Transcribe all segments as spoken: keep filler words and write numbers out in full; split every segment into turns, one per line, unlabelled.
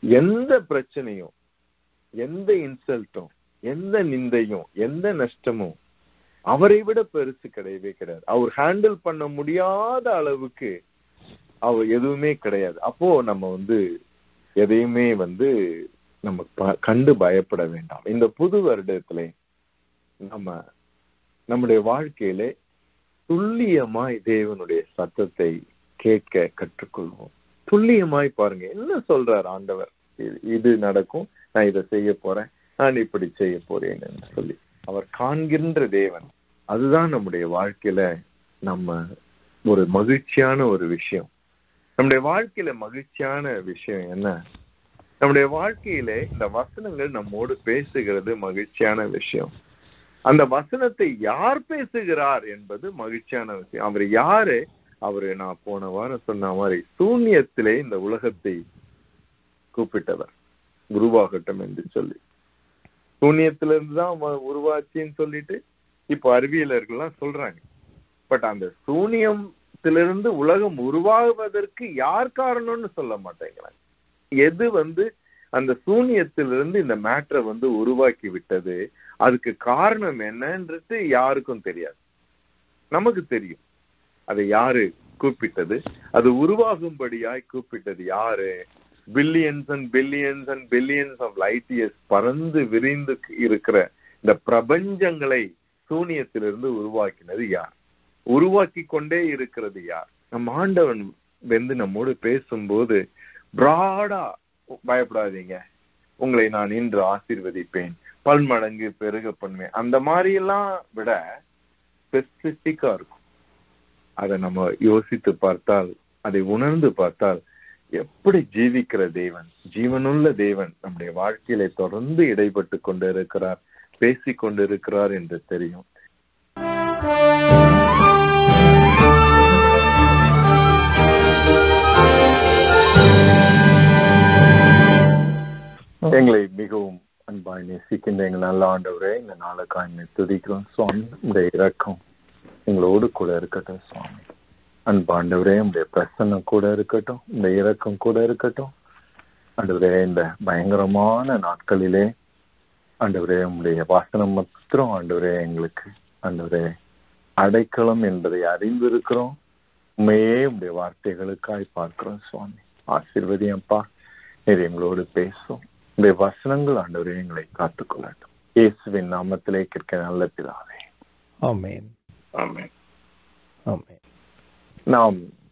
எந்த பிரச்சனையும், எந்த இன்சல்ட்டும், எந்த நிந்தையும், எந்த நஷ்டமும் அவரை விட பெருசு கிடையவே கிடையாது. அவர் ஹேண்டில் பண்ண முடியாத அளவுக்கு அவர் எதுவுமே கிடையாது. அப்போ நம்ம வந்து எதையுமே வந்து நம்ம கண்டு பயப்பட வேண்டாம். இந்த புது வருடத்துல நம்ம நம்முடைய வாழ்க்கையில துல்லியமாய் தேவனுடைய சத்தத்தை கேட்க கற்றுக்கொள்வோம். துல்லியமாய் பாருங்க, என்ன சொல்றார் ஆண்டவர், இது நடக்கும், நான் இதை செய்ய போறேன், நான் இப்படி செய்ய போறேன்னு சொல்லி அவர் காண்கின்ற தேவன். அதுதான் நம்முடைய வாழ்க்கையில நம்ம ஒரு மகிழ்ச்சியான ஒரு விஷயம். நம்முடைய வாழ்க்கையில மகிழ்ச்சியான விஷயம் என்ன? நம்முடைய வாழ்க்கையில இந்த வசனங்கள் நம்மோடு பேசுகிறது மகிழ்ச்சியான விஷயம். அந்த வசனத்தை யார் பேசுகிறார் என்பது மகிழ்ச்சியான விஷயம். அவர் யாரு? அவரு நான் போன வாரம் சொன்ன மாதிரி சூன்யத்திலே இந்த உலகத்தை கூப்பிட்டவர், உருவாகட்டும் என்று சொல்லி. சூன்யத்திலிருந்து தான் உருவாச்சின்னு சொல்லிட்டு இப்போ அறிவியலர்கள்லாம் சொல்றாங்க. பட் அந்த சூன்யத்திலிருந்து உலகம் உருவாகுவதற்கு யார் காரணம்னு சொல்ல மாட்டேங்கிறாங்க. எது வந்து அந்த சூன்யத்திலிருந்து இந்த மேட்டரை வந்து உருவாக்கி விட்டது, அதுக்கு காரணம் என்னன்றது யாருக்கும் தெரியாது. நமக்கு தெரியும் அதை யாரு கூப்பிட்டது, அது உருவாகும்படியாய் கூப்பிட்டது யாரு? Billions and billions and billions of light years பறந்து விரிந்து இருக்கிற இந்த பிரபஞ்சங்களை சூன்யத்திலிருந்து உருவாக்கினது யார்? உருவாக்கி கொண்டே இருக்கிறது யார்? நம் ஆண்டவன் வந்து நம்மோடு பேசும்போது பிராடா, பயப்படாதீங்க, உங்களை நான் இன்று ஆசீர்வதிப்பேன், பல்மடங்கு பெருக பண்ணுவேன், அந்த மாதிரி எல்லாம் விட ஸ்பெசிபிக்கா இருக்கும். அதை நம்ம யோசித்து பார்த்தால், அதை உணர்ந்து பார்த்தால், எப்படி ஜீவிக்கிற தேவன், ஜீவனுள்ள தேவன் நம்முடைய வாழ்க்கையில தொடர்ந்து இடைப்பட்டு கொண்டு இருக்கிறார், பேசிக் கொண்டு இருக்கிறார் என்று தெரியும். எங்களை மிகவும் அன்பாய் நேசிக்கின்ற எங்கள் நல்ல ஆண்டவரே, இந்த நாளுக்காக துதிக்கிறோம் சுவாமி. இந்த இரக்கம் எங்களோடு கூட இருக்கட்டும் சுவாமி. அன்பாண்டவரே, உடைய பிரசன்னம் கூட இருக்கட்டும், இந்த இரக்கம் கூட இருக்கட்டும் ஆண்டவரே. இந்த பயங்கரமான நாட்களிலே ஆண்டவரே, உடைய வாசனம் மாத்திரம் ஆண்டவரே எங்களுக்கு ஆண்டவரே அடைக்கலம் என்பதை அறிந்திருக்கிறோம். உண்மையே உடைய வார்த்தைகளுக்காய் பார்க்கிறோம் சுவாமி. ஆசீர்வதியப்பா, இது எங்களோடு பேசும். உடைய வசனங்கள் ஆண்டவரே எங்களை காத்துக்கொள்ளட்டும். இயேசுவின் நாமத்திலே கேட்க நல்ல பிதாவே,
ஆமென்.
ஆமென்.
ஆமென்.
நாம்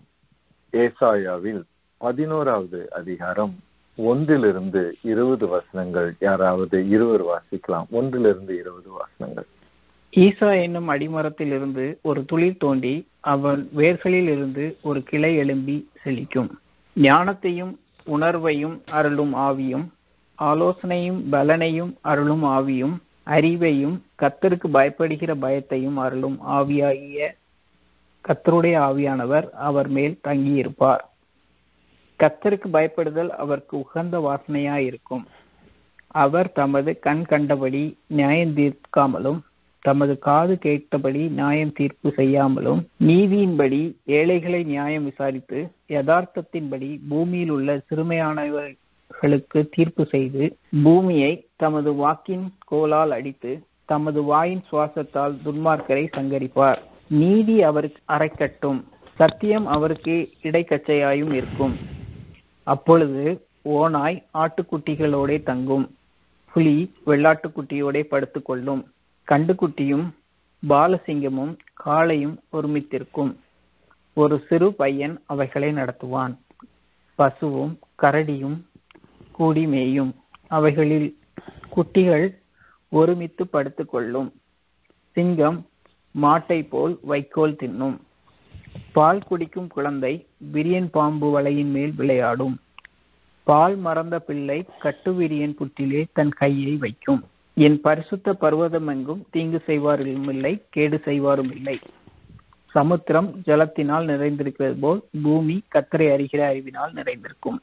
ஏசாயாவில் பதினோராவது அதிகாரம் ஒன்றிலிருந்து இருபது வசனங்கள், யாராவது இருவர் வாசிக்கலாம். ஒன்றிலிருந்து இருபது வசனங்கள்.
ஈசா என்னும் அடிமரத்தில் இருந்து ஒரு துளிர் தோண்டி அவன் வேர்களில் இருந்து ஒரு கிளை எழும்பி செழிக்கும். ஞானத்தையும் உணர்வையும் அருளும் ஆவியும், ஆலோசனையும் பலனையும் அருளும் ஆவியும், அறிவையும் கர்த்தருக்கு பயப்படுகிற பயத்தையும் அருளும் ஆவியாகிய கர்த்தருடைய ஆவியானவர் அவர் மேல் தங்கியிருப்பார். கர்த்தருக்கு பயப்படுதல் அவருக்கு உகந்த வாசனையாயிருக்கும். அவர் தமது கண் கண்டபடி நியாயம் தீர்க்காமலும், தமது காது கேட்டபடி நியாயம் தீர்ப்பு செய்யாமலும், நீதியின்படி ஏழைகளை நியாயம் விசாரித்து, யதார்த்தத்தின்படி பூமியில் உள்ள சிறுமையானவர்களுக்கு தீர்ப்பு செய்து, பூமியை தமது வாக்கின் கோலால் அடித்து, தமது வாயின் சுவாசத்தால் துன்மார்க்கரை சங்கரிப்பார். நீதி அவருக்கு அரைக்கட்டும், சத்தியம் அவருக்கு இடைக்கச்சையாயும் இருக்கும். அப்பொழுது ஓநாய் ஆட்டுக்குட்டிகளோட தங்கும், புலி வெள்ளாட்டுக்குட்டியோட படுத்துக் கொள்ளும். கண்டுக்குட்டியும் பாலசிங்கமும் காளையும் ஒருமித்திருக்கும். ஒரு சிறு பையன் அவைகளை நடத்துவான். பசுவும் கரடியும் கூடி மேயும், அவைகளில் குட்டிகள் ஒருமித்து படுத்துக் கொள்ளும். சிங்கம் மாட்டை போல் வைக்கோல் தின்னும். பால் குடிக்கும் குழந்தை விரியன் பாம்பு வலையின் மேல் விளையாடும். பால் மறந்த பிள்ளை கட்டுவிரியன் புற்றிலே தன் கையை வைக்கும். என் பரிசுத்த பர்வதம் எங்கும் தீங்கு செய்வாரும் இல்லை, கேடு செய்வாரும் இல்லை. சமுத்திரம் ஜலத்தினால் நிறைந்திருக்கிறது போல் பூமி கர்த்தரை அறிகிற அறிவினால் நிறைந்திருக்கும்.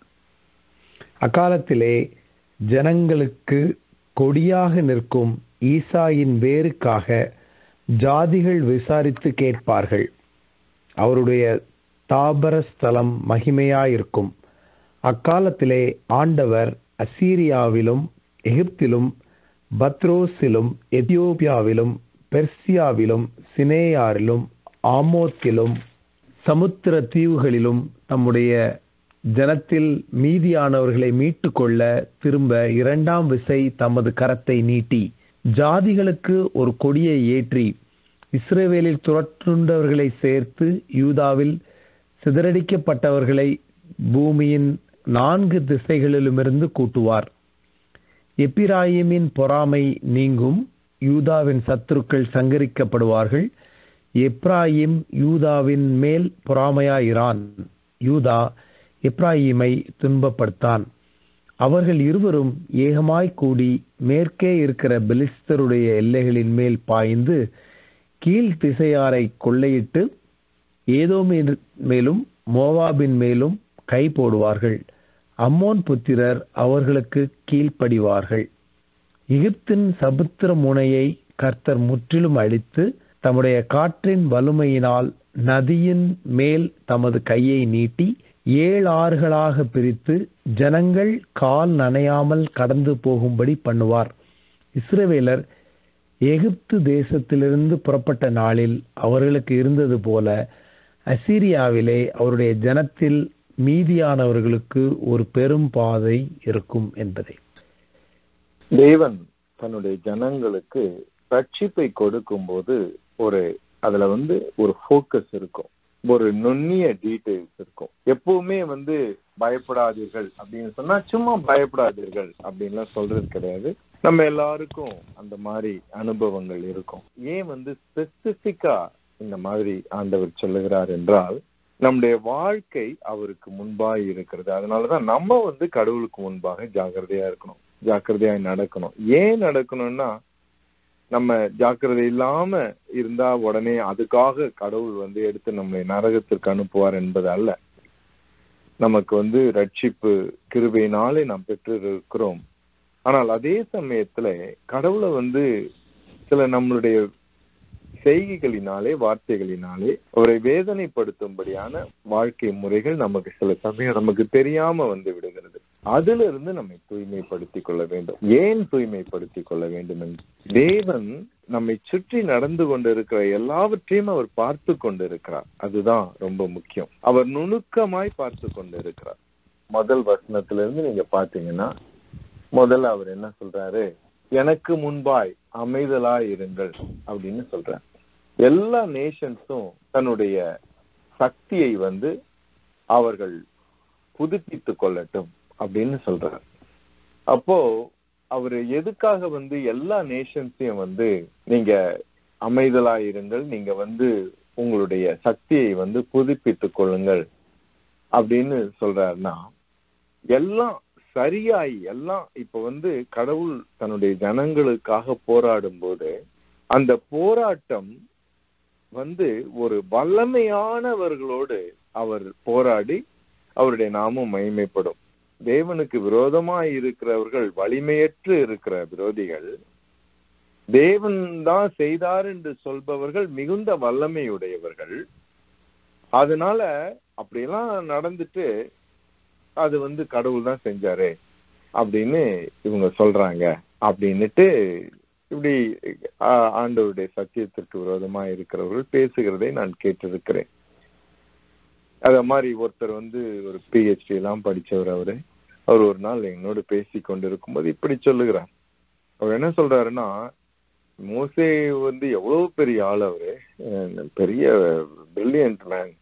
அக்காலத்திலே ஜனங்களுக்கு கொடியாக நிற்கும் ஈசாயின் வேருக்காக ஜாதிகள் விசாரித்து கேட்பார்கள். அவருடைய தாபர ஸ்தலம் மகிமையாயிருக்கும். அக்காலத்திலே ஆண்டவர் அசீரியாவிலும் எகிப்திலும் பத்ரோஸிலும் எத்தியோப்பியாவிலும் பெர்சியாவிலும் சினேயாரிலும் ஆமோத்திலும் சமுத்திர தீவுகளிலும் தம்முடைய ஜனத்தில் மீதியானவர்களை மீட்டு கொள்ள திரும்ப இரண்டாம் விசை தமது கரத்தை நீட்டி ஜாதிகளுக்கு ஒரு கொடியை ஏற்றி இஸ்ரவேலில் துரற்றுண்டவர்களை சேர்த்து யூதாவில் சிதறடிக்கப்பட்டவர்களை பூமியின் நான்கு திசைகளிலுமிருந்து கூட்டுவார். எப்பிராயிமின் பொறாமை நீங்கும், யூதாவின் சத்துருக்கள் சங்கரிக்கப்படுவார்கள். எப்ராயிம் யூதாவின் மேல் பொறாமையாயிரான், யூதா எப்ராயிமை துன்பப்படுத்தான். அவர்கள் இருவரும் ஏகமாய் கூடி மேற்கே இருக்கிற பெலிஸ்தருடைய எல்லைகளின் மேல் பாய்ந்து கீழ் திசையாரை கொள்ளையிட்டு ஏதோமின் மேலும் மோவாபின் மேலும் கை போடுவார்கள். அம்மோன் புத்திரர் அவர்களுக்கு கீழ்ப்படிவார்கள். எகிப்தின் சமுத்திர முனையை கர்த்தர் முற்றிலும் அழித்து தம்முடைய காற்றின் வலுமையினால் நதியின் மேல் தமது கையை நீட்டி ஏழு ஆறுகளாக பிரித்து ஜனங்கள் கால் நனையாமல் கடந்து போகும்படி பண்ணுவார். இஸ்ரவேலர் எகிப்து தேசத்திலிருந்து புறப்பட்ட நாளில் அவர்களுக்கு இருந்தது போல அசீரியாவிலே அவருடைய ஜனத்தில் மீதியானவர்களுக்கு ஒரு பெரும் பாதை இருக்கும் என்பதை.
தேவன் தன்னுடைய ஜனங்களுக்கு ரட்சிப்பை கொடுக்கும் போது ஒரு அதுல வந்து ஒரு ஃபோக்கஸ் இருக்கும், ஒரு நுண்ணிய டீடைல்ஸ் இருக்கும். எப்பவுமே வந்து பயப்படாதீர்கள் அப்படின்னு சொன்னா சும்மா பயப்படாதீர்கள் அப்படின்லாம் சொல்றது கிடையாது. நம்ம எல்லாருக்கும் அந்த மாதிரி அனுபவங்கள் இருக்கும். ஏன் வந்து ஸ்பெசிபிக்கா இந்த மாதிரி ஆண்டவர் சொல்லுகிறார் என்றால், நம்முடைய வாழ்க்கை அவருக்கு முன்பாக இருக்கிறது. அதனாலதான் நம்ம வந்து கடவுளுக்கு முன்பாக ஜாக்கிரதையா இருக்கணும், ஜாக்கிரதையா நடக்கணும். ஏன் நடக்கணும்னா, நம்ம ஜாக்கிரதை இல்லாம இருந்தா உடனே அதுக்காக கடவுள் வந்து எடுத்து நம்மளை நரகத்திற்கு அனுப்புவார் என்பது அல்ல. நமக்கு வந்து ரட்சிப்பு கிருபையினாலே நாம் பெற்று இருக்கிறோம். ஆனால் அதே சமயத்துல கடவுளை வந்து சில நம்மளுடைய செய்கைகளினாலே வார்த்தைகளினாலே அவரை வேதனைப்படுத்தும்படியான வாழ்க்கை முறைகள் நமக்கு சில சமயம் நமக்கு தெரியாம வந்து விடுகிறது. அதுல இருந்து நம்மை தூய்மைப்படுத்திக் கொள்ள வேண்டும். ஏன் தூய்மைப்படுத்திக் கொள்ள வேண்டும் என்று, தேவன் நம்மை சுற்றி நடந்து கொண்டிருக்கிற எல்லாவற்றையும் அவர் பார்த்து கொண்டிருக்கிறார். அதுதான் ரொம்ப முக்கியம். அவர் நுணுக்கமாய் பார்த்து கொண்டிருக்கிறார். முதல் வசனத்திலிருந்து நீங்க பாத்தீங்கன்னா, முதல்ல அவர் என்ன சொல்றாரு, எனக்கு முன்பாய் அமைதலாய் இருங்கள் அப்படின்னு சொல்றார். எல்லா நேஷன்ஸும் தன்னுடைய சக்தியை வந்து அவர்கள் புதுப்பித்துக் கொள்ளட்டும் அப்படின்னு சொல்றார். அப்போ அவரு எதுக்காக வந்து எல்லா நேஷன்ஸையும் வந்து நீங்க அமைதலாயிருங்கள், நீங்க வந்து உங்களுடைய சக்தியை வந்து புதுப்பித்துக் கொள்ளுங்கள் அப்படின்னு சொல்றாருன்னா, எல்லாம் சரியாய் எல்லாம் இப்ப வந்து கடவுள் தன்னுடைய ஜனங்களுக்காக போராடும் போது அந்த போராட்டம் வந்து ஒரு வல்லமையானவர்களோடு அவர் போராடி அவருடைய நாமம் மகிமைப்படும். தேவனுக்கு விரோதமாய் இருக்கிறவர்கள், வலிமையற்று இருக்கிற விரோதிகள், தேவன் தான் செய்தார் என்று சொல்பவர்கள் மிகுந்த வல்லமையுடையவர்கள். அதனால அப்படியெல்லாம் நடந்துட்டு அது வந்து கடவுள் தான் செஞ்சாரு அப்படின்னு இவங்க சொல்றாங்க அப்படின்னுட்டு இப்படி ஆண்டவருடைய சத்தியத்திற்கு விரோதமா இருக்கிறவர்கள் பேசுகிறதை நான் கேட்டிருக்கிறேன். அத மாதிரி ஒருத்தர் வந்து ஒரு பிஹெச்டி எல்லாம் படிச்சவர், அவரு அவர் ஒரு நாள் என்னோடு பேசி கொண்டிருக்கும் போது இப்படி சொல்லுகிறார். அவர் என்ன சொல்றாருன்னா, மோசே வந்து எவ்வளவு பெரிய ஆள், அவரு பெரிய பிரில்லியன்ட் மேன்.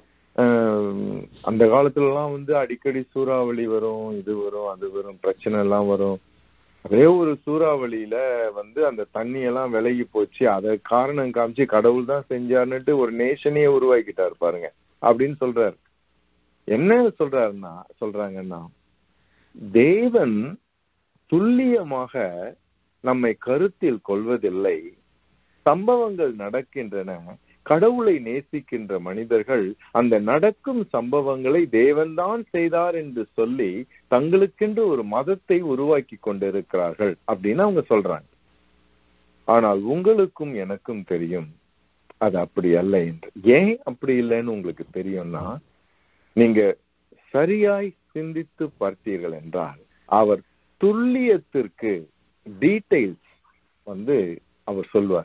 அந்த காலத்துல எல்லாம் வந்து அடிக்கடி சூறாவளி வரும், இது வரும், அது வரும், பிரச்சனை எல்லாம் வரும். அதே ஒரு சூறாவளியில வந்து அந்த தண்ணி எல்லாம் விலகி போச்சு, அதை காரணம் காமிச்சு கடவுள் தான் செஞ்சாருன்னுட்டு ஒரு நேஷனையே உருவாக்கிட்டாரு பாருங்க அப்படின்னு சொல்றாரு. என்ன சொல்றாருன்னா சொல்றாங்கன்னா தேவன் துல்லியமாக நம்மை கருத்தில் கொள்வதில்லை. சம்பவங்கள் நடக்கின்றன, கடவுளை நேசிக்கின்ற மனிதர்கள் அந்த நடக்கும் சம்பவங்களை தேவன்தான் செய்தார் என்று சொல்லி தங்களுக்கென்று ஒரு மதத்தை உருவாக்கி கொண்டிருக்கிறார்கள் அப்படின்னு அவங்க சொல்றாங்க. ஆனால் உங்களுக்கும் எனக்கும் தெரியும் அது அப்படி அல்ல என்று. ஏன் அப்படி இல்லைன்னு உங்களுக்கு தெரியும்னா, நீங்க சரியாய் சிந்தித்து பார்த்தீர்கள் என்றால், அவர் துல்லியத்திற்கு டீடைல்ஸ் வந்து அவர் சொல்வார்.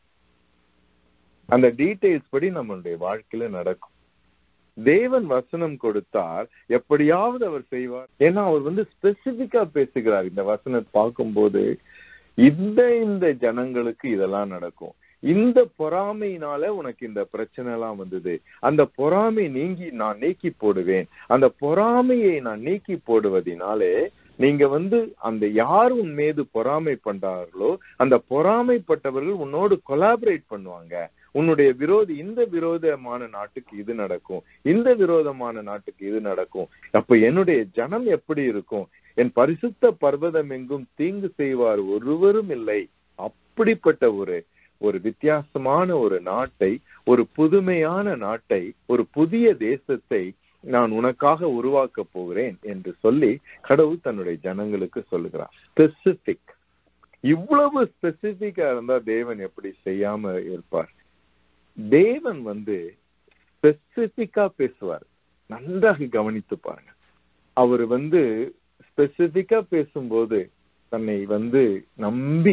அந்த டீடைல்ஸ் படி நம்மளுடைய வாழ்க்கையில நடக்கும். தேவன் வசனம் கொடுத்தால் எப்படியாவது அவர் செய்வார். ஏன்னா அவர் வந்து ஸ்பெசிபிக்கா பேசுகிறார். இந்த வசனத்தை பார்க்கும்போது இந்த இந்த ஜனங்களுக்கு இதெல்லாம் நடக்கும், இந்த பொறாமையினால உனக்கு இந்த பிரச்சனை எல்லாம் வந்தது, அந்த பொறாமை நீங்கி நான் நீக்கி போடுவேன், அந்த பொறாமையை நான் நீக்கி போடுவதினாலே நீங்க வந்து அந்த யார் உன் மீது பொறாமை பண்றார்களோ அந்த பொறாமைப்பட்டவர்கள் உன்னோடு கொலாபரேட் பண்ணுவாங்க. உன்னுடைய விரோதி, இந்த விரோதமான நாட்டுக்கு இது நடக்கும், இந்த விரோதமான நாட்டுக்கு இது நடக்கும். அப்ப என்னுடைய ஜனம் எப்படி இருக்கும்? என் பரிசுத்த பர்வதம் எங்கும் தீங்கு செய்வார் ஒருவரும் இல்லை. அப்படிப்பட்ட ஒரு ஒரு வித்தியாசமான ஒரு நாட்டை, ஒரு புதுமையான நாட்டை, ஒரு புதிய தேசத்தை நான் உனக்காக உருவாக்க போகிறேன் என்று சொல்லி கடவுள் தன்னுடைய ஜனங்களுக்கு சொல்லுகிறார். ஸ்பெசிபிக். இவ்வளவு ஸ்பெசிபிக்கா இருந்தா தேவன் எப்படி செய்யாம இருப்பார்? தேவன் வந்து ஸ்பெசிபிக்கா பேசுவார். நன்றாக கவனித்து பாருங்க. அவர் வந்து ஸ்பெசிபிக்கா பேசும்போது தன்னை வந்து நம்பி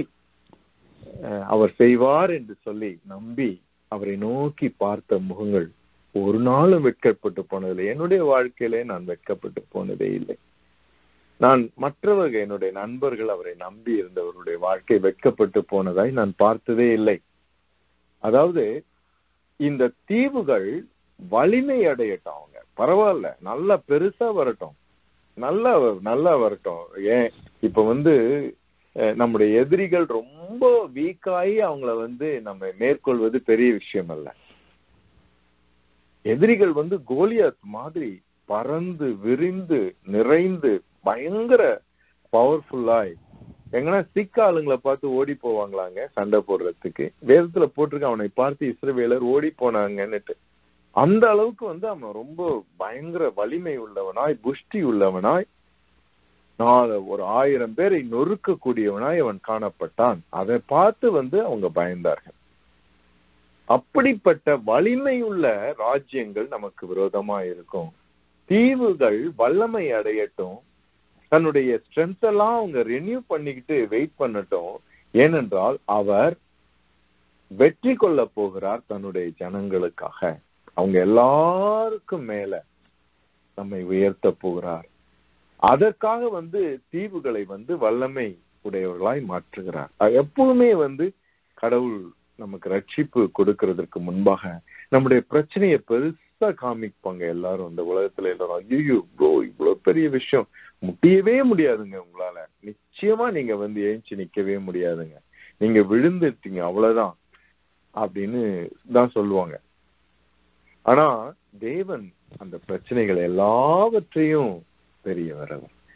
அவர் செய்வார் என்று சொல்லி நம்பி அவரை நோக்கி பார்த்த முகங்கள் ஒரு நாளும் வெட்கப்பட்டு போனதில்லை. என்னுடைய வாழ்க்கையிலே நான் வெட்கப்பட்டு போனதே இல்லை. நான் மற்றவர்கள், என்னுடைய நண்பர்கள் அவரை நம்பி இருந்தவருடைய வாழ்க்கை வெட்கப்பட்டு போனதாய் நான் பார்த்ததே இல்லை. அதாவது இந்த தீவுகள் வலிமை அடையட்டும், அவங்க பரவாயில்ல, நல்லா பெருசா வரட்டும், நல்லா நல்லா வரட்டும். ஏன் இப்ப வந்து நம்முடைய எதிரிகள் ரொம்ப வீக்காயி அவங்கள வந்து நம்ம மேற்கொள்வது பெரிய விஷயம் அல்ல. எதிரிகள் வந்து கோலியாத் மாதிரி பறந்து விரிந்து நிறைந்து பயங்கர பவர்ஃபுல்லாய் எங்கன்னா சிக்க ஆளுங்களை பார்த்து ஓடி போவாங்களாங்க சண்டை போடுறதுக்கு. வேதத்துல போட்டிருக்க அவனை பார்த்து இஸ்ரவேலர் ஓடி போனாங்கன்னுட்டு. அந்த அளவுக்கு வந்து அவன் ரொம்ப பயங்கர வலிமை உள்ளவனாய், புஷ்டி உள்ளவனாய், நாலு ஒரு ஆயிரம் பேரை நொறுக்கக்கூடியவனாய் அவன் காணப்பட்டான். அதை பார்த்து வந்து அவங்க பயந்தார்கள். அப்படிப்பட்ட வலிமையுள்ள ராஜ்யங்கள் நமக்கு விரோதமா இருக்கும். தீவுகள் வல்லமை அடையட்டும், தன்னுடைய ஸ்ட்ரென்த் எல்லாம் அவங்க ரெனியூ பண்ணிக்கிட்டு வெயிட் பண்ணட்டும். ஏனென்றால் அவர் வெற்றி கொள்ள போகிறார் தன்னுடைய ஜனங்களுக்காக. அவங்க எல்லாருக்கும் மேல நம்மை உயர்த்த போகிறார். அதற்காக வந்து தீவுகளை வந்து வல்லமை உடையவர்களாய் மாற்றுகிறார். எப்பவுமே வந்து கடவுள் நமக்கு ரட்சிப்பு கொடுக்கறதுக்கு முன்பாக நம்முடைய பிரச்சனையை பெருசா காமிப்பாங்க எல்லாரும். இந்த உலகத்துல எல்லாரும் ஐயோ ப்ரோ இவ்வளவு பெரிய விஷயம், முடியவே முடியாதுங்க, உங்களால நிச்சயமா நீங்க வந்து ஏஞ்சி நிக்கவே முடியாதுங்க, நீங்க விழுந்துட்டீங்க அவ்வளவுதான் அப்படின்னு தான் சொல்லுவாங்க. ஆனா தேவன் அந்த பிரச்சனைகள் எல்லாவற்றையும் பெரியவர்.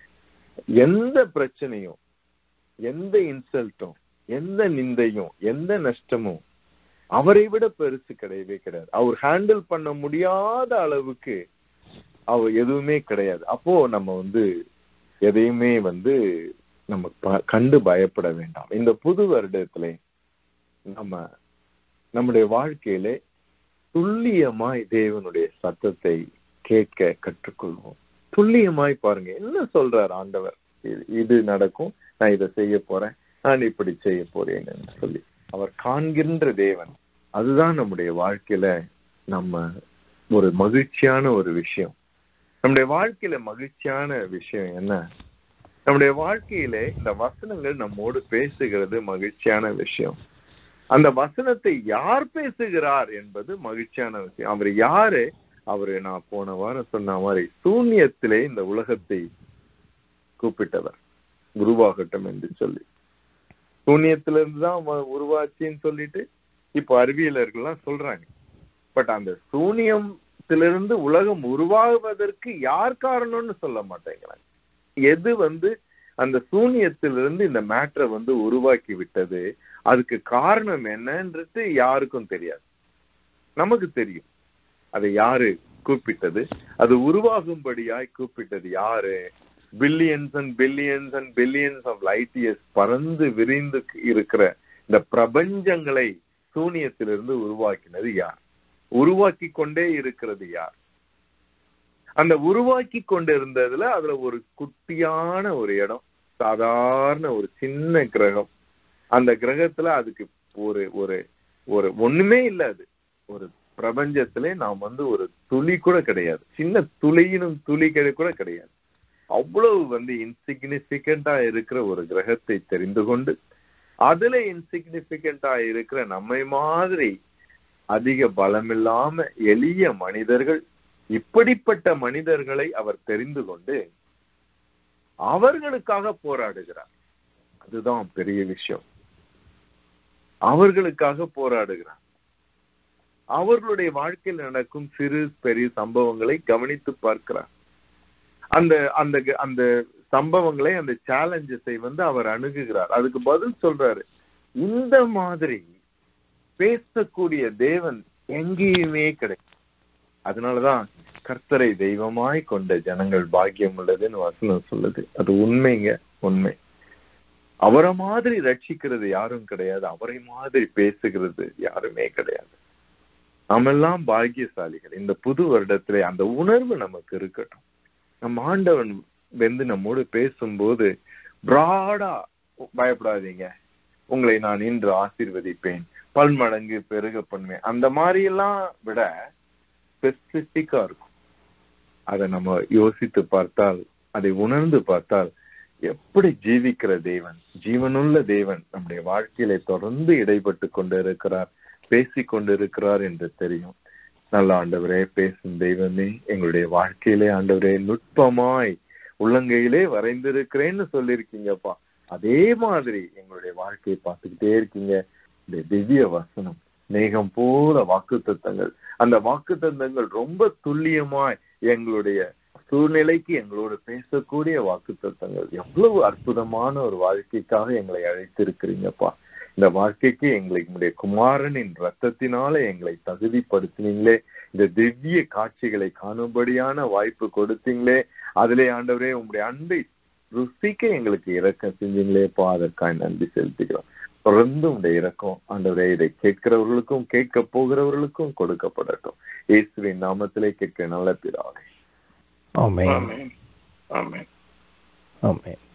எந்த பிரச்சனையும், எந்த இன்சல்ட்டும், எந்த நிந்தையும், எந்த நஷ்டமும் அவரை விட பெருசு கிடையவே கிடையாது. அவர் ஹேண்டில் பண்ண முடியாத அளவுக்கு அவர் எதுவுமே கிடையாது. அப்போ நம்ம வந்து எதையுமே வந்து நம்ம கண்டு பயப்பட வேண்டாம். இந்த புது வருடத்திலே நம்ம நம்முடைய வாழ்க்கையிலே துல்லியமாய் தேவனுடைய சத்தத்தை கேட்க கற்றுக்கொள்வோம். துல்லியமாய் பாருங்க என்ன சொல்றார் ஆண்டவர், இது நடக்கும், நான் இதை செய்ய போறேன், நான் இப்படி செய்ய போறேன்னு சொல்லி அவர் காண்கின்ற தேவன். அதுதான் நம்முடைய வாழ்க்கையில நம்ம ஒரு மகிழ்ச்சியான ஒரு விஷயம். நம்முடைய வாழ்க்கையில மகிழ்ச்சியான விஷயம் என்ன? நம்முடைய வாழ்க்கையில இந்த வசனங்கள் நம்மோடு பேசுகிறது மகிழ்ச்சியான விஷயம். அந்த வசனத்தை யார் பேசுகிறார் என்பது மகிழ்ச்சியான விஷயம். அவர் யாரு? அவரு நான் போன வாரம் சொன்ன மாதிரி சூன்யத்திலே இந்த உலகத்தை கூப்பிட்டவர், உருவாகட்டும் என்று சொல்லி. சூன்யத்திலிருந்து தான் உருவாச்சின்னு சொல்லிட்டு இப்ப அறிவியலர்கள்லாம் சொல்றாங்க. பட் அந்த சூன்யத்திலிருந்து உலகம் உருவாகுவதற்கு யார் காரணம்னு சொல்ல மாட்டேங்கிறாங்க. எது வந்து அந்த சூன்யத்திலிருந்து இந்த மேட்டரை வந்து உருவாக்கி விட்டது, அதுக்கு காரணம் என்னன்றது யாருக்கும் தெரியாது. நமக்கு தெரியும் அதை யாரு கூப்பிட்டது, அது உருவாகும்படியாய் கூப்பிட்டது யாரு? Billions and billions and billions of light years பறந்து விரிந்து இருக்கிற இந்த பிரபஞ்சங்களை சூனியத்திலிருந்து உருவாக்கினது யார்? உருவாக்கி கொண்டே இருக்கிறது யார்? அந்த உருவாக்கி கொண்டு இருந்ததுல அதுல ஒரு குட்டியான ஒரு இடம், சாதாரண ஒரு சின்ன கிரகம். அந்த கிரகத்துல அதுக்கு ஒரு ஒரு ஒரு ஒண்ணுமே இல்லை. அது ஒரு பிரபஞ்சத்திலே நாம் வந்து ஒரு துளி கூட கிடையாது. சின்ன துளியினும் துளி கூட கிடையாது. அவ்வளவு வந்து இன்சிக்னிபிகண்டா இருக்கிற ஒரு கிரகத்தை தெரிந்து கொண்டு அதுல இன்சிக்னிபிகண்டா இருக்கிற நம்மை மாதிரி அதிக பலமில்லாம எளிய மனிதர்கள், இப்படிப்பட்ட மனிதர்களை அவர் தெரிந்து கொண்டு அவர்களுக்காக போராடுகிறார். அதுதான் பெரிய விஷயம். அவர்களுக்காக போராடுகிறார். அவர்களுடைய வாழ்க்கையில் நடக்கும் சிறு பெரிய சம்பவங்களை கவனித்து பார்க்கிறார். அந்த அந்த அந்த சம்பவங்களை, அந்த சேலஞ்சஸை வந்து அவர் அணுகுகிறார். அதுக்கு பதில் சொல்றாரு. இந்த மாதிரி பேசக்கூடிய தேவன் எங்கேயுமே கிடைக்கும். அதனாலதான் கர்த்தரை தெய்வமாய் கொண்ட ஜனங்கள் பாக்கியம் உள்ளதுன்னு வசனம் சொல்லுது. அது உண்மைங்க, உண்மை. அவரை மாதிரி ரட்சிக்கிறது யாரும் கிடையாது. அவரை மாதிரி பேசுகிறது யாருமே கிடையாது. நாமெல்லாம் பாக்கியசாலிகள். இந்த புது வருடத்திலே அந்த உணர்வு நமக்கு இருக்கட்டும். நம் ஆண்டவன் வந்து நம்மோடு பேசும்போது பிராடா, பயப்படாதீங்க, உங்களை நான் இன்று ஆசீர்வதிப்பேன், பல்மடங்கு பெருக பண்ணுவேன், அந்த மாதிரி எல்லாம் விட ஸ்பெசிபிக்கா இருக்கும். அதை நம்ம யோசித்து பார்த்தால், அதை உணர்ந்து பார்த்தால், எப்படி ஜீவிக்கிற தேவன், ஜீவனுள்ள தேவன் நம்முடைய வாழ்க்கையில தொடர்ந்து இடைப்பட்டு கொண்டு இருக்கிறார், பேசி கொண்டு இருக்கிறார் என்று தெரியும். நல்ல ஆண்டவரே, பேசும் தெய்வமே, எங்களுடைய வாழ்க்கையிலே ஆண்டவரே நுட்பமாய் உள்ளங்கையிலே வரைந்திருக்கிறேன்னு சொல்லியிருக்கீங்கப்பா. அதே மாதிரி எங்களுடைய வாழ்க்கையை பார்த்துக்கிட்டே இருக்கீங்க. இந்த திவ்ய வசனம், மேகம் போல வாக்குத்தத்தங்கள், அந்த வாக்குத்தத்தங்கள் ரொம்ப துல்லியமாய் எங்களுடைய சூழ்நிலைக்கு எங்களோடு பேசக்கூடிய வாக்குத்தத்தங்கள். எவ்வளவு அற்புதமான ஒரு வாழ்க்கைக்காக எங்களை அழைத்திருக்கிறீங்கப்பா. இந்த வாழ்க்கைக்கு எங்களை உங்களுடைய குமாரனின் ரத்தத்தினால எங்களை தகுதிப்படுத்தினீங்களே. இந்த திவ்ய காட்சிகளை காணும்படியான வாய்ப்பு கொடுத்தீங்களே. அதிலே ஆண்டவரே உங்களுடைய அன்பை ருசிக்க எங்களுக்கு இரக்கம் செஞ்சீங்களேப்பா. அதற்காக நன்றி செலுத்துகிறோம். தொடர்ந்து உங்களுடைய இரக்கம் ஆண்டவரே இதை கேட்கிறவர்களுக்கும் கேட்க போகிறவர்களுக்கும் கொடுக்கப்படட்டும். இயேசுவின் நாமத்திலே கேட்க நல்ல பிதாவே.
ஆமென்.
ஆமென். ஆமென்.
ஆமென்.